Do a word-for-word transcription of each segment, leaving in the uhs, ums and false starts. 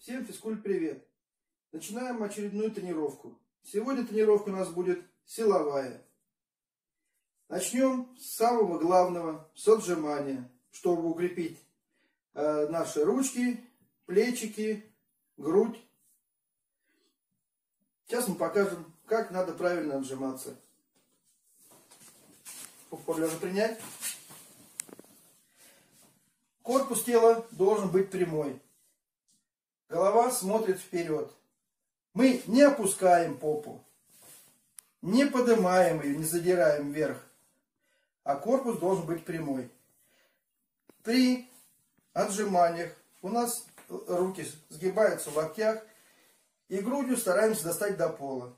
Всем физкульт-привет! Начинаем очередную тренировку. Сегодня тренировка у нас будет силовая. Начнем с самого главного, с отжимания, чтобы укрепить э, наши ручки, плечики, грудь. Сейчас мы покажем, как надо правильно отжиматься. Попу лежа принять. Корпус тела должен быть прямой. Голова смотрит вперед. Мы не опускаем попу, не поднимаем ее, не задираем вверх, а корпус должен быть прямой. При отжиманиях у нас руки сгибаются в локтях и грудью стараемся достать до пола.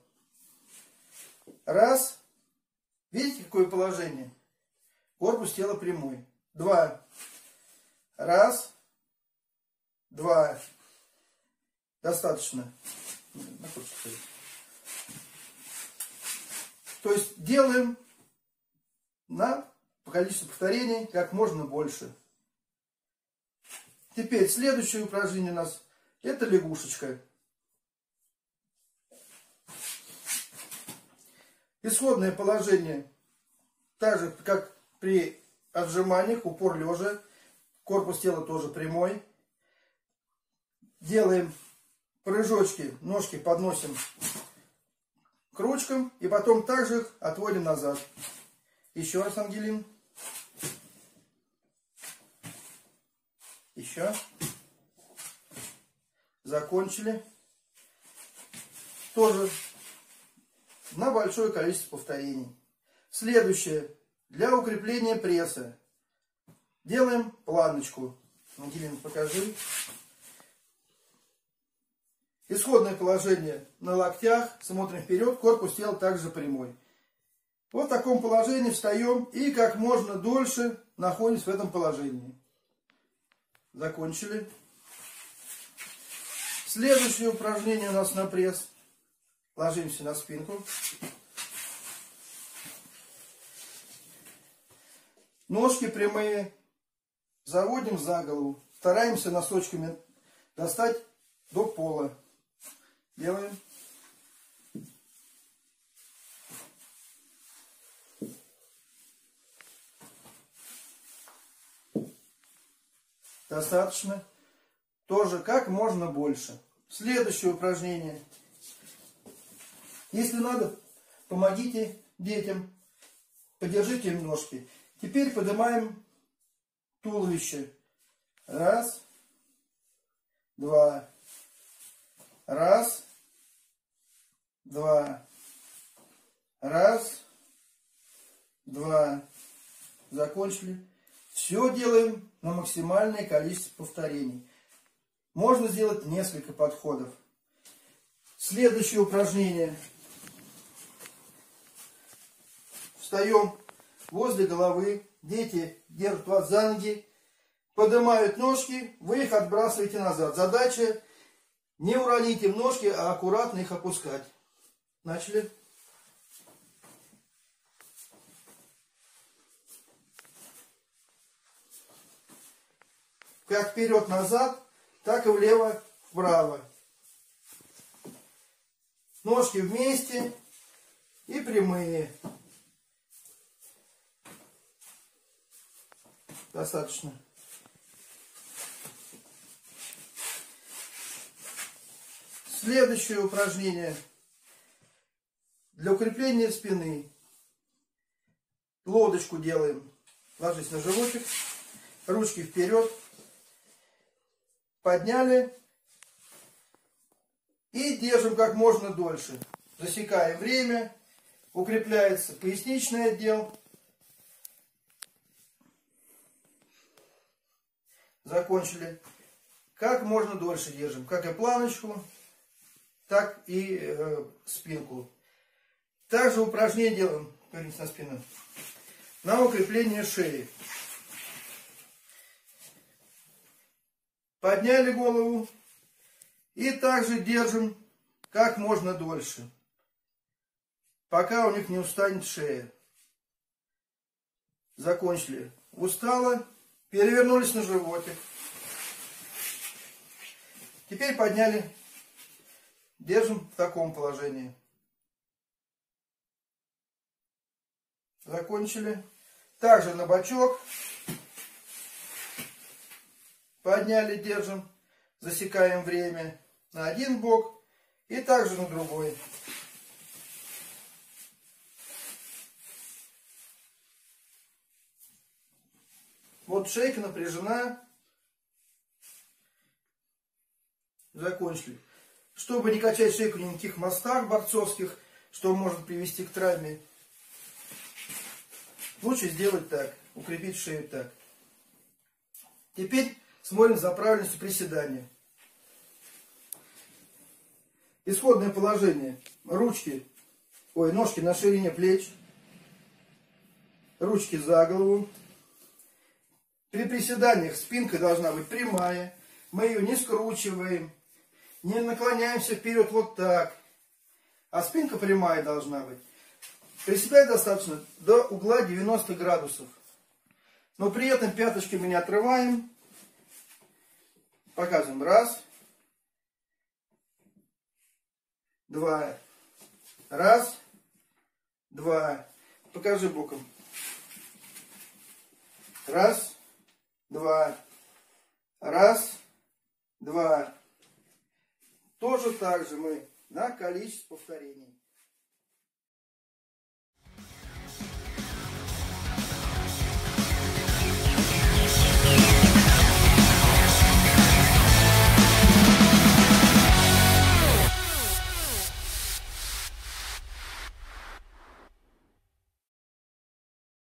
Раз. Видите, какое положение? Корпус тела прямой. Два. Раз. Два. Достаточно. То есть делаем на количество повторений как можно больше. Теперь следующее упражнение у нас это лягушечка. Исходное положение так же как при отжиманиях, упор лежа, корпус тела тоже прямой. Делаем прыжочки, ножки подносим к ручкам и потом также их отводим назад. Еще раз, Ангелин. Еще. Закончили. Тоже на большое количество повторений. Следующее. Для укрепления пресса. Делаем планочку. Ангелин, покажи. Исходное положение на локтях, смотрим вперед, корпус тела также прямой. Вот в таком положении встаем и как можно дольше находимся в этом положении. Закончили. Следующее упражнение у нас на пресс. Ложимся на спинку. Ножки прямые. Заводим за голову. Стараемся носочками достать до пола. Делаем. Достаточно. Тоже как можно больше. Следующее упражнение. Если надо, помогите детям. Подержите им ножки. Теперь поднимаем туловище. Раз. Два. Раз. Два. Раз. Два. Закончили. Все делаем на максимальное количество повторений. Можно сделать несколько подходов. Следующее упражнение. Встаем возле головы. Дети держат вас за ноги. Поднимают ножки. Вы их отбрасываете назад. Задача не уронить им ножки, а аккуратно их опускать. Начали. Как вперед-назад, так и влево-вправо. Ножки вместе и прямые. Достаточно. Следующее упражнение. Для укрепления спины. Лодочку делаем. Ложись на животик. Ручки вперед. Подняли. И держим как можно дольше. Засекаем время. Укрепляется поясничный отдел. Закончили. Как можно дольше держим. Как и планочку, так и э, спинку. Также упражнение делаем, повернитесь на спину, на укрепление шеи. Подняли голову и также держим как можно дольше, пока у них не устанет шея. Закончили. Устало, перевернулись на животик. Теперь подняли. Держим в таком положении. Закончили. Также на бочок. Подняли, держим. Засекаем время на один бок. И также на другой. Вот шейка напряжена. Закончили. Чтобы не качать шейку на никаких мостах борцовских, что может привести к травме, лучше сделать так. Укрепить шею так. Теперь смотрим за правильностью приседания. Исходное положение. Ручки, ой, ножки на ширине плеч. Ручки за голову. При приседаниях спинка должна быть прямая. Мы ее не скручиваем. Не наклоняемся вперед вот так. А спинка прямая должна быть. Приседать достаточно до угла девяносто градусов. Но при этом пяточки мы не отрываем. Показываем. Раз. Два. Раз. Два. Покажи боком. Раз. Два. Раз. Два. Тоже так же мы на количество повторений.